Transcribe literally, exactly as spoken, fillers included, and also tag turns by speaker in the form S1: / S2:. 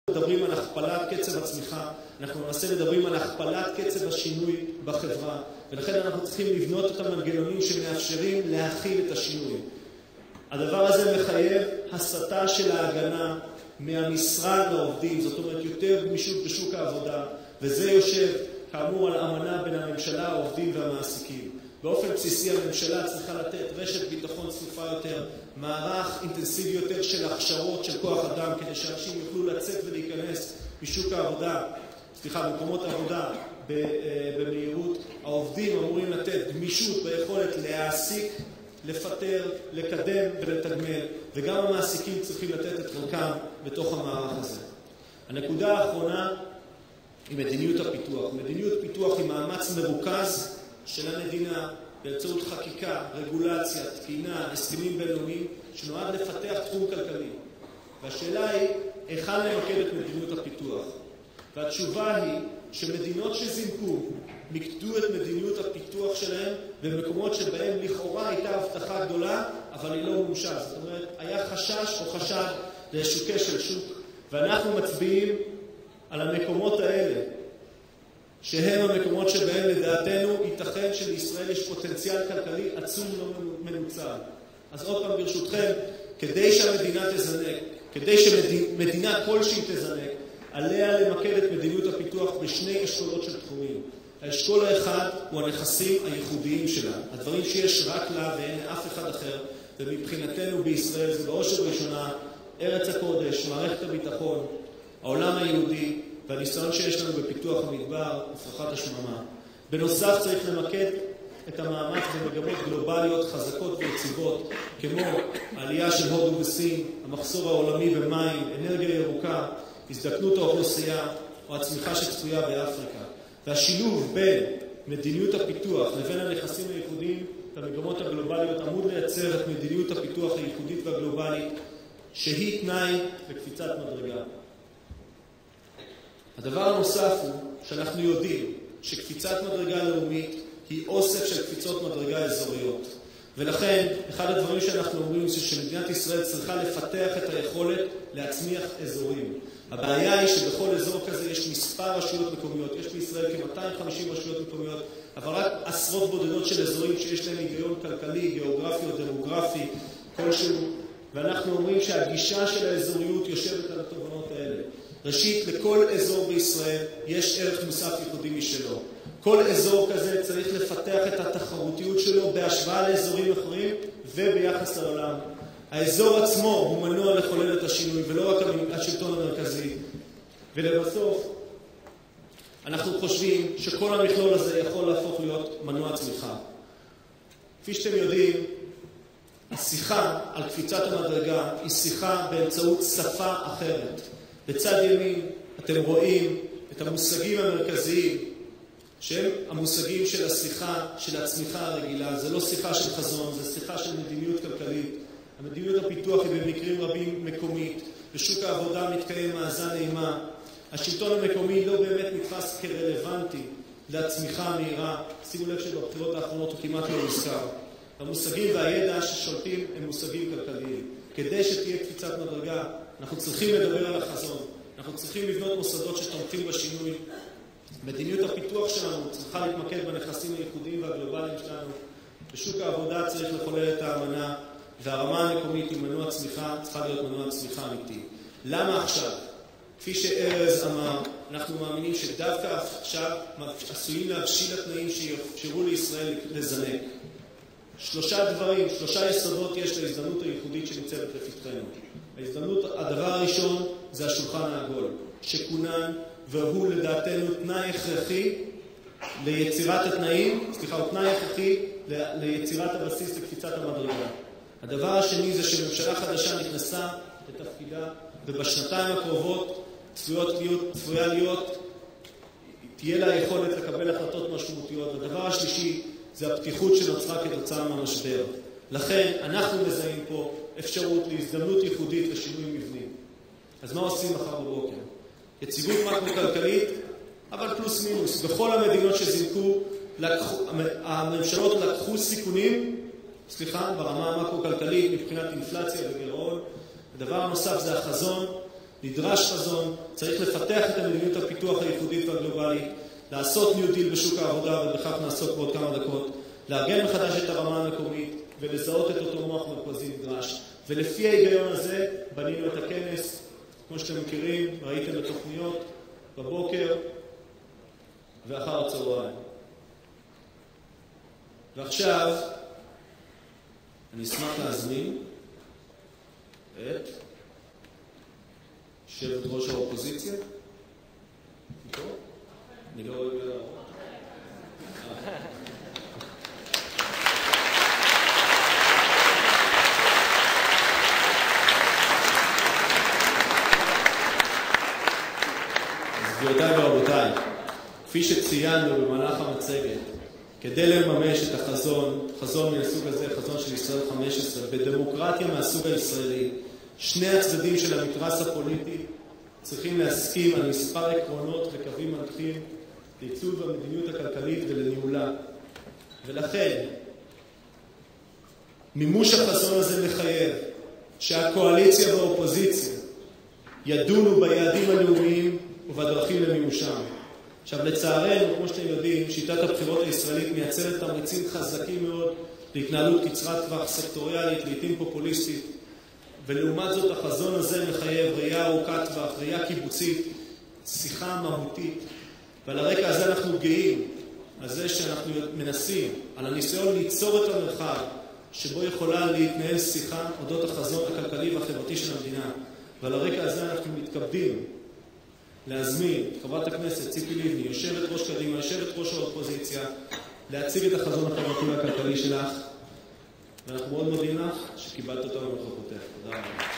S1: מדברים על הכפלת קצב הצמיחה, אנחנו למעשה מדברים על הכפלת קצב השינוי בחברה, ולכן אנחנו צריכים לבנות את המנגנונים שמאפשרים להכיל את השינוי. הדבר הזה מחייב הסטה של ההגנה מהמשרד לעובדים, זאת אומרת יותר גמישות בשוק העבודה, וזה יושב כאמור על אמנה בין הממשלה, העובדים והמעסיקים. באופן בסיסי הממשלה צריכה לתת רשת ביטחון צפופה יותר, מערך אינטנסיבי יותר של הכשרות של כוח אדם, כדי שאנשים יוכלו לצאת ולהיכנס משוק העבודה, סליחה, במקומות העבודה במהירות. העובדים אמורים לתת גמישות ביכולת להעסיק, לפטר, לקדם ולתגמל, וגם המעסיקים צריכים לתת את חלקם בתוך המערך הזה. הנקודה האחרונה היא מדיניות הפיתוח. מדיניות פיתוח היא מאמץ מרוכז של המדינה באמצעות חקיקה, רגולציה, תקינה, הסכמים בינלאומיים, שנועד לפתח תחום כלכלי. והשאלה היא, היכן למקד את מדיניות הפיתוח? והתשובה היא שמדינות שזינקו מקדו את מדיניות הפיתוח שלהם במקומות שבהם לכאורה הייתה הבטחה גדולה, אבל היא לא מומשה. זאת אומרת, היה חשש או חשד לאיזשהו כשל שוק, ואנחנו מצביעים על המקומות האלה, שהם המקומות שבהם לדעתנו ייתכן שלישראל יש פוטנציאל כלכלי עצום לא מנוצל. אז עוד פעם ברשותכם, כדי שהמדינה תזנק, כדי שמדינה כלשהי תזנק, עליה למקד את מדיניות הפיתוח בשני אשכולות של תחומים. האשכול האחד הוא הנכסים הייחודיים שלה, הדברים שיש רק לה ואין אף אחד אחר, ומבחינתנו בישראל זה בראש ובראשונה ארץ הקודש, מערכת הביטחון, העולם היהודי והניסיון שיש לנו בפיתוח המדבר ופרחת השממה. בנוסף צריך למקד את המאמץ במגמות גלובליות חזקות ויציבות, כמו העלייה של הודו וסין, המחסור העולמי במים, אנרגיה ירוקה, הזדקנות האוכלוסייה או הצמיחה שצפויה באפריקה. והשילוב בין מדיניות הפיתוח לבין הנכסים הייחודיים והמגמות הגלובליות אמור לייצר את מדיניות הפיתוח הייחודית והגלובלית, שהיא תנאי לקפיצת מדרגה. הדבר הנוסף הוא שאנחנו יודעים שקפיצת מדרגה לאומית היא אוסף של קפיצות מדרגה אזוריות. ולכן, אחד הדברים שאנחנו אומרים זה שמדינת ישראל צריכה לפתח את היכולת להצמיח אזורים. הבעיה היא שבכל אזור כזה יש מספר רשויות מקומיות. יש בישראל כ-מאתיים וחמישים רשויות מקומיות, אבל רק עשרות בודדות של אזורים שיש להם היגיון כלכלי, גיאוגרפי או דמוגרפי כלשהו. ואנחנו אומרים שהגישה של האזוריות יושבת על התובנות האלה. ראשית, לכל אזור בישראל יש ערך מוסף ייחודי משלו. כל אזור כזה צריך לפתח את התחרותיות שלו בהשוואה לאזורים אחרים וביחס לעולם. האזור עצמו הוא מנוע לחולל את השינוי ולא רק השלטון המרכזי. ולבסוף, אנחנו חושבים שכל המכלול הזה יכול להפוך להיות מנוע צמיחה. כפי שאתם יודעים, השיחה על קפיצת המדרגה היא שיחה באמצעות שפה אחרת. בצד ימין אתם רואים את המושגים המרכזיים שהם המושגים של השיחה, של הצמיחה הרגילה. זה לא שיחה של חזון, זה שיחה של מדיניות כלכלית. המדיניות הפיתוח היא במקרים רבים מקומית. בשוק העבודה מתקיים מאזן אימה. השלטון המקומי לא באמת נתפס כרלוונטי לצמיחה המהירה. שימו לב שבבחירות האחרונות הוא כמעט לא נזכר. המושגים והידע ששולטים הם מושגים כלכליים. כדי שתהיה קפיצת מדרגה, אנחנו צריכים לדבר על החזון. אנחנו צריכים לבנות מוסדות שתומכים בשינוי. מדיניות הפיתוח שלנו צריכה להתמקד בנכסים הייחודיים והגלובליים שלנו. בשוק העבודה צריך לחולל את האמנה, והרמה המקומית עם מנוע צמיחה צריכה להיות מנוע צמיחה אמיתי. למה עכשיו? כפי שארז אמר, אנחנו מאמינים שדווקא עכשיו עשויים להבשיל התנאים שיאפשרו לישראל לזנק. שלושה דברים, שלושה יסודות יש להזדמנות הייחודית שנמצאת לפתחנו. ההזדמנות, הדבר הראשון זה השולחן העגול, שכונן והוא לדעתנו תנאי הכרחי ליצירת התנאים, סליחה, הוא תנאי הכרחי ליצירת הבסיס לקפיצת המדרגה. הדבר השני זה שממשלה חדשה נכנסה לתפקידה, ובשנתיים הקרובות צפויות להיות, צפויה להיות, תהיה לה יכולת לקבל החלטות משמעותיות. הדבר השלישי זה הפתיחות שנוצרה כתוצאה מהמשבר. לכן אנחנו מזהים פה אפשרות להזדמנות ייחודית לשינוי מבנים. אז מה עושים מחר בבוקר? יציבות מקרו-כלכלית, אבל פלוס מינוס. בכל המדינות שזינקו, לקחו, הממשלות לקחו סיכונים, סליחה, ברמה המקרו-כלכלית מבחינת אינפלציה וגירעון. הדבר הנוסף זה החזון. נדרש חזון, צריך לפתח את המדיניות הפיתוח הייחודית והגלובלית, לעשות ניו דיל בשוק העבודה, ובכך נעסוק בעוד כמה דקות, לארגן מחדש את הרמה המקומית ולזהות את אותו מוח מרכזי נדרש. ולפי ההיגיון הזה בנינו את הכנס, כמו שאתם מכירים, ראיתם בתוכניות, בבוקר ואחר הצהריים. ועכשיו אני אשמח להזמין את יושבת ראש האופוזיציה. אני לא רואה בגלל הרוב. גבירותיי ורבותיי, כפי שציינו במהלך המצגת, כדי לממש את החזון, חזון מהסוג הזה, חזון של ישראל חמש עשרה, בדמוקרטיה מהסוג הישראלי, שני הצדדים של המתרס הפוליטי צריכים להסכים על מספר עקרונות וקווים מנחים לעיצוב המדיניות הכלכלית ולניהולה. ולכן, מימוש החזון הזה מחייב שהקואליציה והאופוזיציה ידונו ביעדים הלאומיים ובדרכים למימושם. עכשיו, לצערנו, כמו שאתם יודעים, שיטת הבחירות הישראלית מייצרת תמריצים חזקים מאוד להתנהלות קצרת טווח סקטוריאלית, לעתים פופוליסטית, ולעומת זאת החזון הזה מחייב ראייה ארוכת טווח, ראייה קיבוצית, שיחה מהותית, ועל הרקע הזה אנחנו גאים על זה שאנחנו מנסים, על הניסיון ליצור את המרחב שבו יכולה להתנהל שיחה אודות החזון הכלכלי והחברתי של המדינה, ועל הרקע הזה אנחנו מתכבדים להזמין את חברת הכנסת ציפי לבני, יושבת ראש קדימה, יושבת ראש האופוזיציה, להציג את החזון החברתי והכלכלי שלך, ואנחנו מאוד מודים לך שקיבלת אותנו בנוכחותך. תודה רבה.